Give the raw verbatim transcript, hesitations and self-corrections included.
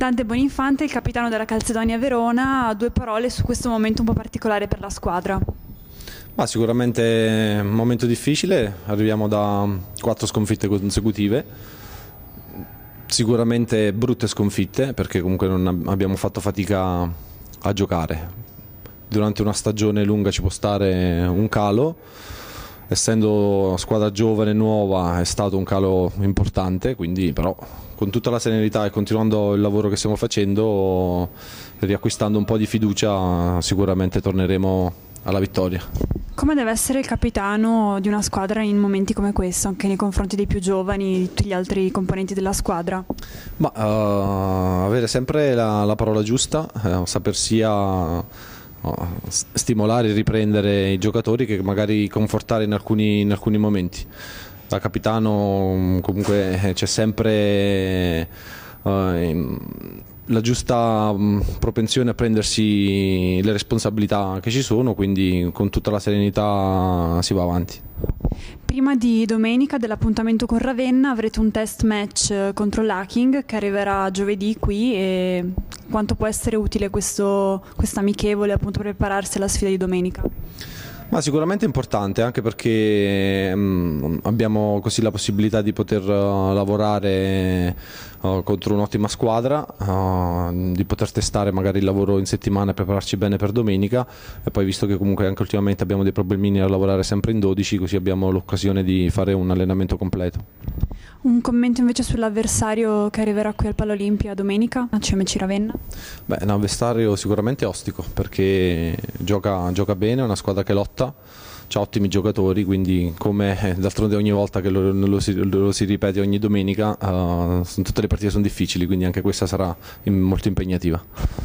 Dante Bonifante, il capitano della Calzedonia Verona, due parole su questo momento un po' particolare per la squadra. Ma sicuramente un momento difficile, arriviamo da quattro sconfitte consecutive, sicuramente brutte sconfitte perché comunque non abbiamo fatto fatica a giocare. Durante una stagione lunga ci può stare un calo, essendo una squadra giovane e nuova è stato un calo importante, quindi però con tutta la serenità e continuando il lavoro che stiamo facendo, riacquistando un po' di fiducia, sicuramente torneremo alla vittoria. Come deve essere il capitano di una squadra in momenti come questo, anche nei confronti dei più giovani, di tutti gli altri componenti della squadra? Ma, uh, avere sempre la, la parola giusta, uh, saper sia uh, stimolare e riprendere i giocatori che magari confortare in alcuni, in alcuni momenti. Da capitano comunque c'è sempre uh, la giusta propensione a prendersi le responsabilità che ci sono, quindi con tutta la serenità si va avanti. Prima di domenica dell'appuntamento con Ravenna avrete un test match contro l'Hacking che arriverà giovedì qui, e quanto può essere utile questo amichevole appunto per prepararsi alla sfida di domenica? Ma sicuramente è importante, anche perché mh, abbiamo così la possibilità di poter uh, lavorare uh, contro un'ottima squadra, uh, di poter testare magari il lavoro in settimana e prepararci bene per domenica, e poi visto che comunque anche ultimamente abbiamo dei problemini a lavorare sempre in dodici, così abbiamo l'occasione di fare un allenamento completo. Un commento invece sull'avversario che arriverà qui al Palolimpia domenica, a C M C Ravenna? Beh, è un avversario sicuramente ostico perché gioca, gioca bene, è una squadra che lotta, ha ottimi giocatori, quindi come d'altronde ogni volta che lo, lo, si, lo si ripete ogni domenica, uh, tutte le partite sono difficili, quindi anche questa sarà molto impegnativa.